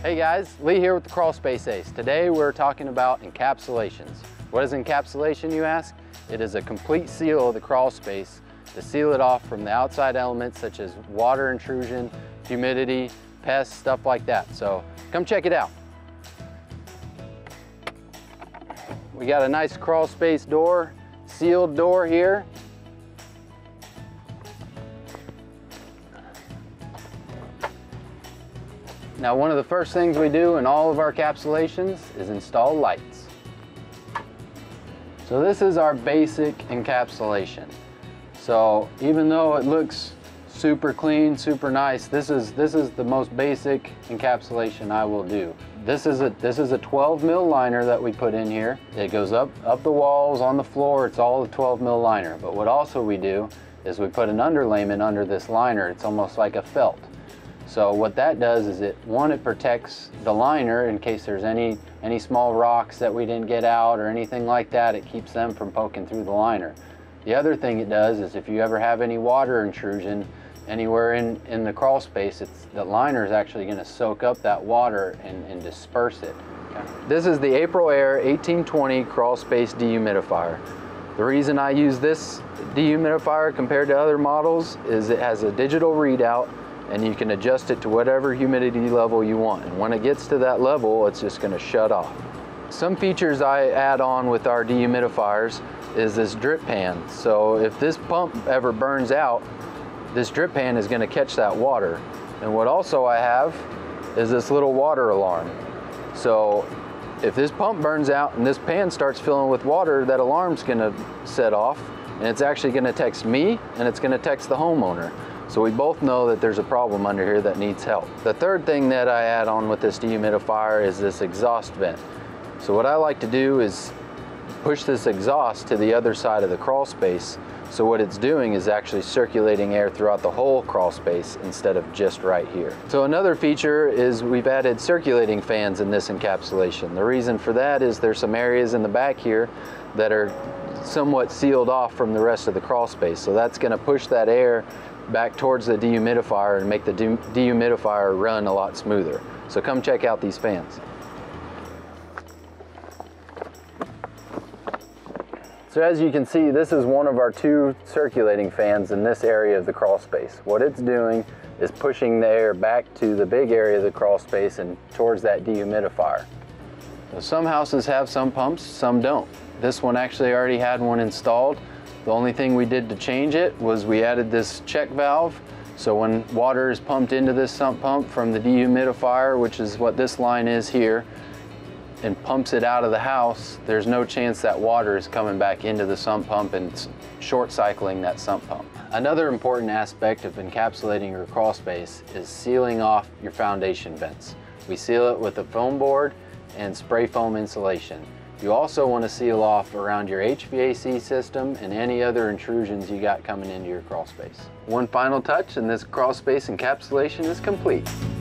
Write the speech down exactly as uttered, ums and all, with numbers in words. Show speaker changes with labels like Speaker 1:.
Speaker 1: Hey guys, Lee here with the Crawl Space Ace. Today we're talking about encapsulations. What is encapsulation, you ask? It is a complete seal of the crawl space to seal it off from the outside elements such as water intrusion, humidity, pests, stuff like that. So come check it out. We got a nice crawl space door, sealed door here. Now, one of the first things we do in all of our encapsulations is install lights. So this is our basic encapsulation. So even though it looks super clean, super nice, this is this is the most basic encapsulation I will do. This is a this is a twelve mil liner that we put in here. It goes up up the walls, on the floor. It's all a twelve mil liner. But what also we do is we put an underlayment under this liner. It's almost like a felt. So what that does is it, one, it protects the liner in case there's any, any small rocks that we didn't get out or anything like that. It keeps them from poking through the liner. The other thing it does is if you ever have any water intrusion anywhere in, in the crawl space, it's, the liner is actually going to soak up that water and, and disperse it. Okay. This is the Aprilaire eighteen twenty crawl space dehumidifier. The reason I use this dehumidifier compared to other models is it has a digital readout, and you can adjust it to whatever humidity level you want. And when it gets to that level, it's just gonna shut off. Some features I add on with our dehumidifiers is this drip pan. So if this pump ever burns out, this drip pan is gonna catch that water. And what also I have is this little water alarm. So if this pump burns out and this pan starts filling with water, that alarm's gonna set off, and it's actually gonna text me and it's gonna text the homeowner. So we both know that there's a problem under here that needs help. The third thing that I add on with this dehumidifier is this exhaust vent. So what I like to do is push this exhaust to the other side of the crawl space. So what it's doing is actually circulating air throughout the whole crawl space instead of just right here. So another feature is we've added circulating fans in this encapsulation. The reason for that is there's some areas in the back here that are somewhat sealed off from the rest of the crawl space. So that's gonna push that air back towards the dehumidifier and make the de dehumidifier run a lot smoother. So come check out these fans. So as you can see, this is one of our two circulating fans in this area of the crawl space. What it's doing is pushing the air back to the big area of the crawl space and towards that dehumidifier. So some houses have some pumps, some don't. This one actually already had one installed. The only thing we did to change it was we added this check valve. So when water is pumped into this sump pump from the dehumidifier, which is what this line is here, and pumps it out of the house, there's no chance that water is coming back into the sump pump and short cycling that sump pump. Another important aspect of encapsulating your crawl space is sealing off your foundation vents. We seal it with a foam board and spray foam insulation. You also want to seal off around your H V A C system and any other intrusions you got coming into your crawl space. One final touch and this crawl space encapsulation is complete.